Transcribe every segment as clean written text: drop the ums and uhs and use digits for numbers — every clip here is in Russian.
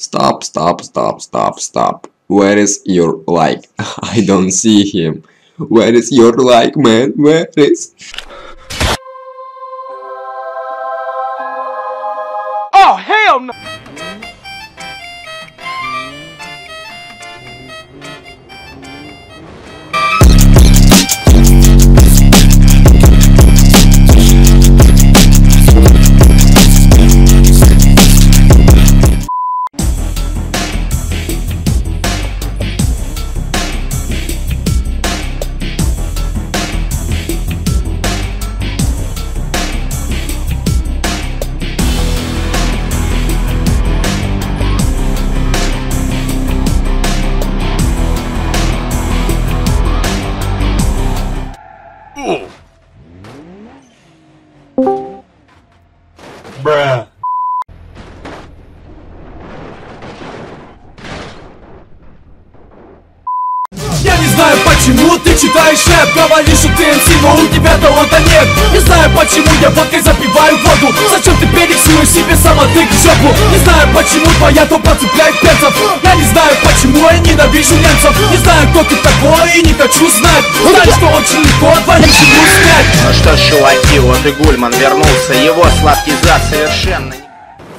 Stop, stop, stop, stop, stop. Where is your like? I don't see him. Where is your like, man? Where is? Oh, hell no! Bruh. Я не знаю, почему ты читаешь рэп. Говоришь, что ты МС, но у тебя таланта нет. Не знаю, почему я водкой запиваю воду. Зачем ты перексируешь себе самотык в жопу? Не знаю, почему твоя топа цепляет перцев. Я не знаю, почему я ненавижу немцев. Не знаю, кто ты такой и не хочу знать. Знаю, что очень легко твою семью снять. Ну что ж, чуваки, вот и Гульман вернулся. Его сладкий зад совершенно не...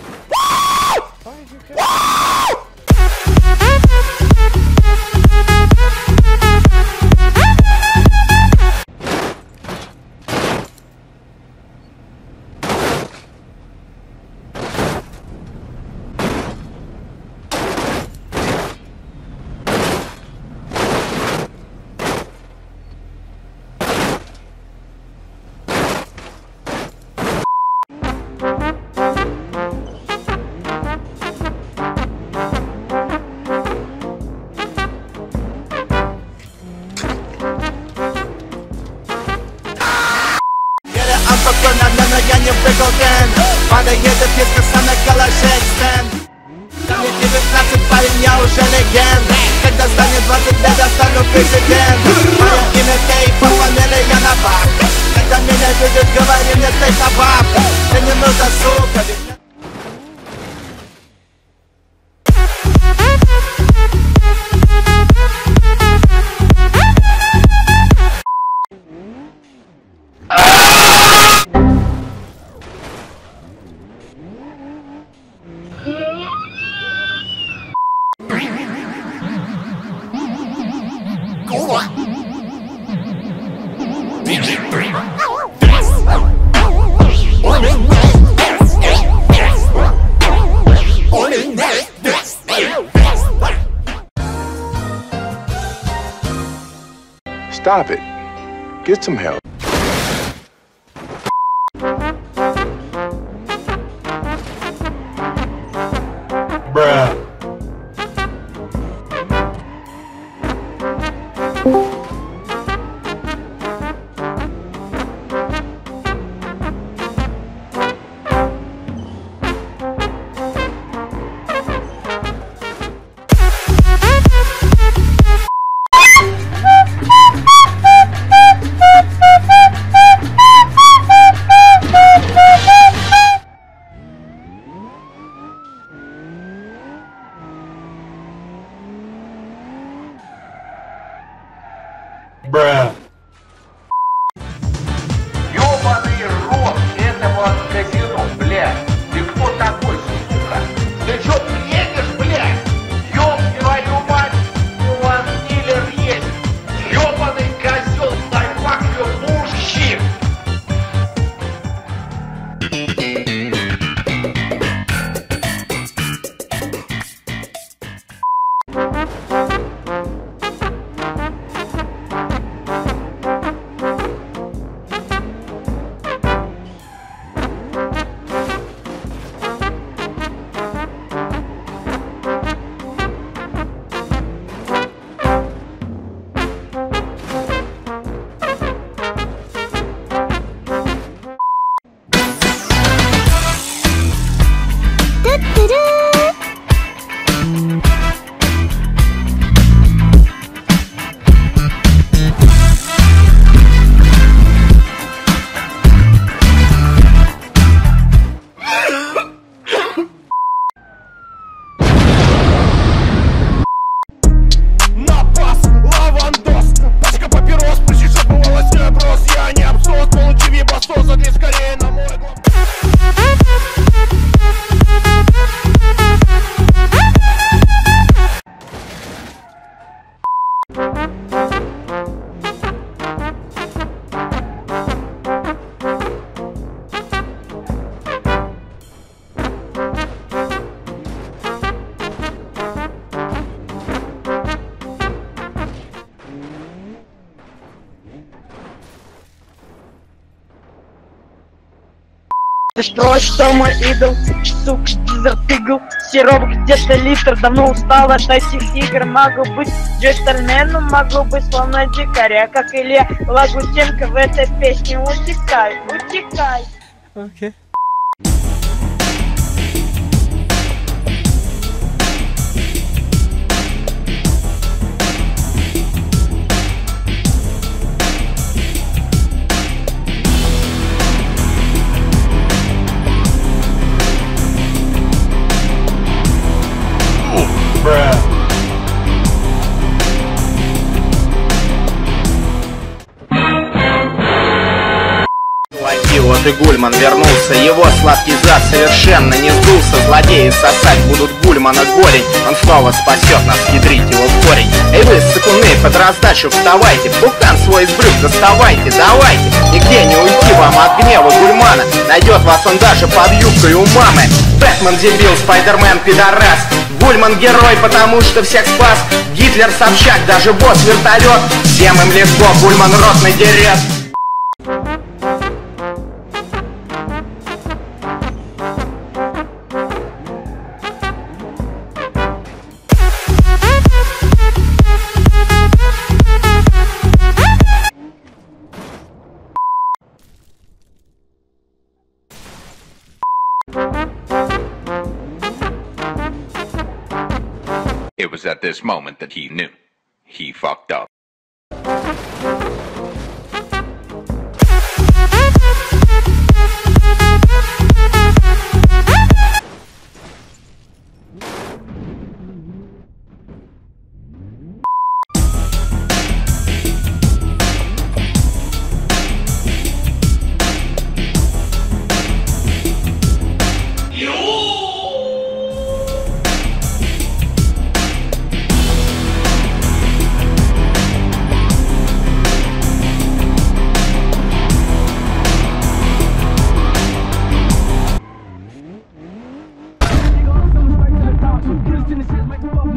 Я не выголден. Падает песка на калаше экстенд. Там мне 19, парень, я уже легенд. Когда станет 20 лет, я стану президент. Мое имя Кей, по фамилии я на бак. Когда меня видят, говори мне стей табак. Мне не нужна сука, ведь... Stop it. Get some help. Bruh. Ты что, что мой идол? Сука, дезертыгл. Сироп где-то литр, давно устал от этих игр. Могу быть джентльменом, могу быть словно дикаря, как Илья Лагутенко в этой песне. Утекай, утекай. Okay. Bruh. Вот и Гульман вернулся, его сладкий зад совершенно не сдулся. Злодеи сосать будут Гульмана горень, он снова спасет нас, ядрить его в корень. Эй вы, сыкуны, под раздачу вставайте, пукан свой из брюк доставайте, давайте. Нигде не уйти вам от гнева Гульмана, найдет вас он даже под юбкой у мамы. Бэтмен дебил, Спайдермен пидорас, Гульман герой, потому что всех спас. Гитлер Собчак, даже босс вертолет, всем им легко, Гульман рот надерет. It was at this moment that he knew. He fucked up. This is my